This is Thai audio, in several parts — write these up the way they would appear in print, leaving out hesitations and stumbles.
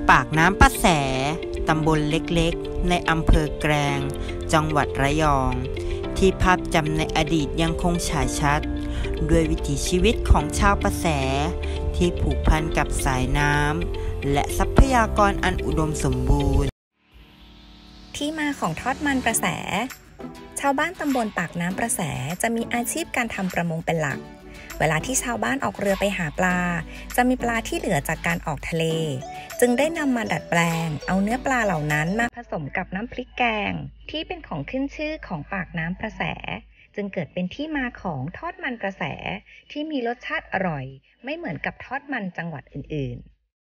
ปากน้ำประแสตำบลเล็กๆในอำเภอแกลงจังหวัดระยองที่ภาพจำในอดีตยังคงฉายชัดด้วยวิถีชีวิตของชาวประแสที่ผูกพันกับสายน้ำและทรัพยากรอันอุดมสมบูรณ์ที่มาของทอดมันประแสชาวบ้านตำบลปากน้ำประแสจะมีอาชีพการทำประมงเป็นหลักเวลาที่ชาวบ้านออกเรือไปหาปลาจะมีปลาที่เหลือจากการออกทะเลจึงได้นำมาดัดแปลงเอาเนื้อปลาเหล่านั้นมาผสมกับน้ำพริกแกงที่เป็นของขึ้นชื่อของปากน้ำประแสจึงเกิดเป็นที่มาของทอดมันประแสที่มีรสชาติอร่อยไม่เหมือนกับทอดมันจังหวัดอื่นๆ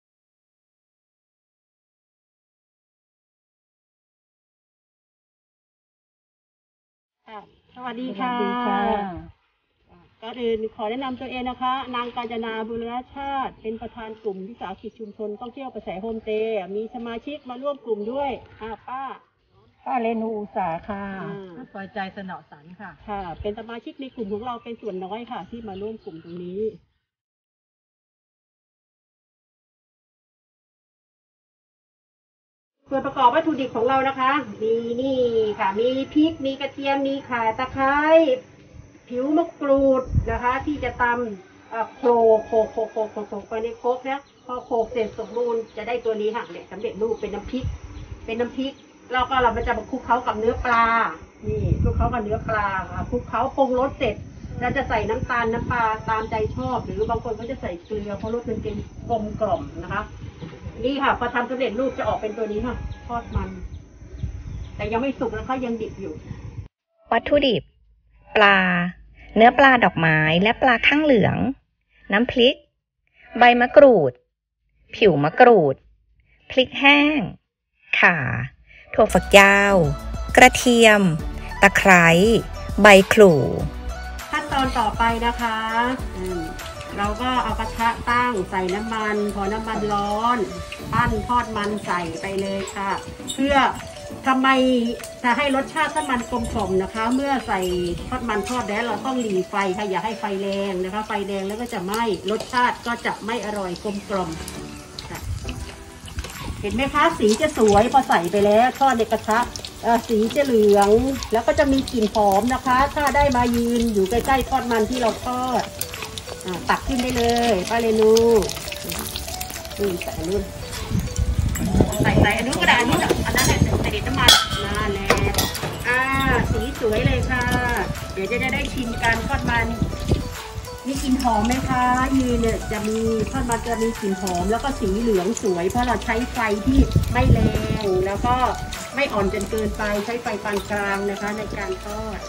สวัสดีค่ะก่อนอื่นขอแนะนำตัวเองนะคะนางกาญจนาบุรณชาติเป็นประธานกลุ่มวิสาหกิจชุมชนท่องเที่ยวประแสโฮมสเตย์มีสมาชิกมาร่วมกลุ่มด้วยป้าเรนูอุสาค่ะปล่อยใจสนอสันค่ะค่ะเป็นสมาชิกในกลุ่มของเราเป็นส่วนน้อยค่ะที่มาร่วมกลุ่มตรงนี้ส่วนประกอบวัตถุดิบของเรานะคะมีนี่ค่ะมีพริกมีกระเทียมมีข่าตะไคร้ผิวมะกรูดนะคะที่จะตำโขลกไปในโครกนะพอโขลกเสร็จสมบูรณ์จะได้ตัวนี้ค่ะเนี่ยสำเร็จรูปเป็นน้ำพริกแล้วก็เราจะมาคลุกเคล้ากับเนื้อปลานี่คลุกเคล้ากับเนื้อปลาค่ะคลุกเคล้าปรุงรสเสร็จเราจะใส่น้ำตาลน้ำปลาตามใจชอบหรือบางคนก็จะใส่เกลือเพราะรสมันเป็นกลมกล่อมนะคะนี่ค่ะพอทำสำเร็จรูปจะออกเป็นตัวนี้ค่ะทอดมันแต่ยังไม่สุกนะคะยังดิบอยู่วัตถุดิบปลาเนื้อปลาดอกไม้และปลาข้างเหลืองน้ำพริกใบมะกรูดผิวมะกรูดพริกแห้งข่าถั่วฝักยาวกระเทียมตะไคร้ใบขลู่ขั้นตอนต่อไปนะคะเราก็เอากระทะตั้งใส่น้ำมันพอน้ำมันร้อนปั้นทอดมันใส่ไปเลยค่ะเพื่อทำไมจะให้รสชาติทอดมันกลมกล่อมนะคะเมื่อใส่ทอดมันทอดแล้วเราต้องหลีไฟค่ะอย่าให้ไฟแรงนะคะไฟแรงแล้วก็จะไหม้รสชาติก็จะไม่อร่อยกลมกล่อมเห็นไหมคะสีจะสวยพอใส่ไปแล้วทอดในกระทะสีจะเหลืองแล้วก็จะมีกลิ่นหอมนะคะถ้าได้มายืนอยู่ใกล้ๆทอดมันที่เราทอดตักขึ้นได้เลยป้าเรนูนี่ใส่อันนู้นใส่อันนู้นก็ได้อันนั้นใส่เด็ดน้ำมันนั่นแหละสีสวยเลยค่ะเดี๋ยวจะได้ชิมการทอดมันมีกลิ่นหอมไหมคะยืนเนี่ยจะมีทอดมันจะมีกลิ่นหอมแล้วก็สีเหลืองสวยเพราะเราใช้ไฟที่ไม่แรงแล้วก็ไม่อ่อนจนเกินไปใช้ไฟปานกลางนะคะในการทอด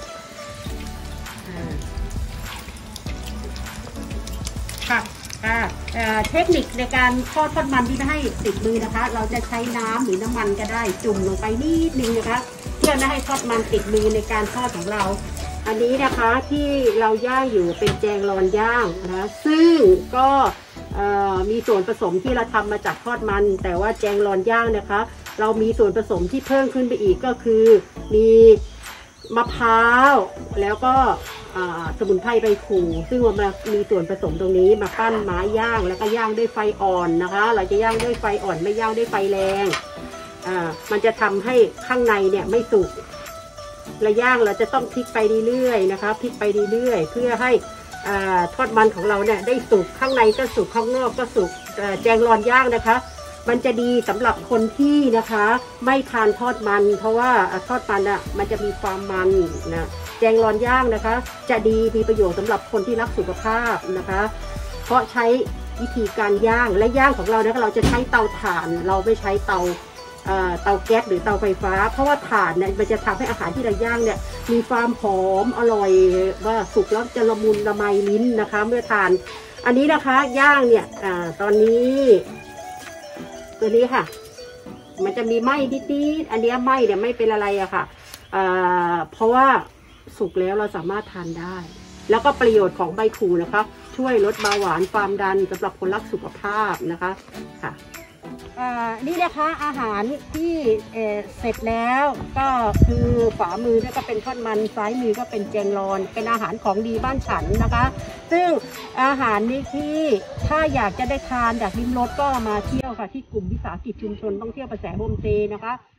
ค่ะเทคนิคในการทอดมันที่ไม่ให้ติดมือนะคะเราจะใช้น้ำหรือน้ำมันก็ได้จุ่มลงไปนิดนึงนะคะเพื่อไม่ให้ทอดมันติดมือในการทอดของเราอันนี้นะคะที่เราย่างอยู่เป็นแจงรอนย่างนะคะซึ่งก็มีส่วนผสมที่เราทำมาจากทอดมันแต่ว่าแจงรอนย่างนะคะเรามีส่วนผสมที่เพิ่มขึ้นไปอีกก็คือมีมะพร้าวแล้วก็สมุนไพรใบขู่ซึ่งมันมีส่วนผสมตรงนี้มาปั้นไม้ย่างแล้วก็ย่างด้วยไฟอ่อนนะคะเราจะย่างด้วยไฟอ่อนไม่ย่างด้วยไฟแรงมันจะทำให้ข้างในเนี่ยไม่สุกระย่างเราจะต้องพลิกไปเรื่อยๆนะคะพลิกไปเรื่อยๆเพื่อให้ทอดมันของเราเนี่ยได้สุกข้างในก็สุกข้างนอกก็สุกแจงรอนย่างนะคะมันจะดีสำหรับคนที่นะคะไม่ทานทอดมันเพราะว่าทอดมันมันจะมีความมันนะแจงรอนย่างนะคะจะดีมีประโยชน์สำหรับคนที่รักสุขภาพนะคะเพราะใช้วิธีการย่างและย่างของเรานะคะเราจะใช้เตาถ่านเราไม่ใช้เตาแก๊สหรือเตาไฟฟ้าเพราะว่าถ่านเนี่ยมันจะทำให้อาหารที่เราย่างเนี่ยมีความหอมอร่อยว่าสุกแล้วจะละมุนละไมลิ้นนะคะเมื่อทานอันนี้นะคะย่างเนี่ยตอนนี้ตัวนี้ค่ะมันจะมีไหม้นิดๆอันนี้ไหม้เนี่ยไม่เป็นอะไรอะค่ะเพราะว่าสุกแล้วเราสามารถทานได้แล้วก็ประโยชน์ของใบขู่นะคะช่วยลดเบาหวานความดันสำหรับคนรักสุขภาพนะคะค่ะนี่นะคะอาหารที่เสร็จแล้วก็คือขวามือนี่ก็เป็นทอดมันซ้ายมือก็เป็นแจงรอนเป็นอาหารของดีบ้านฉันนะคะซึ่งอาหารนี้ที่ถ้าอยากจะได้ทานอยากลิ้มรสก็มาเที่ยวค่ะที่กลุ่มวิสาหกิจชุมชนท่องเที่ยวประแสโฮมสเตย์นะคะ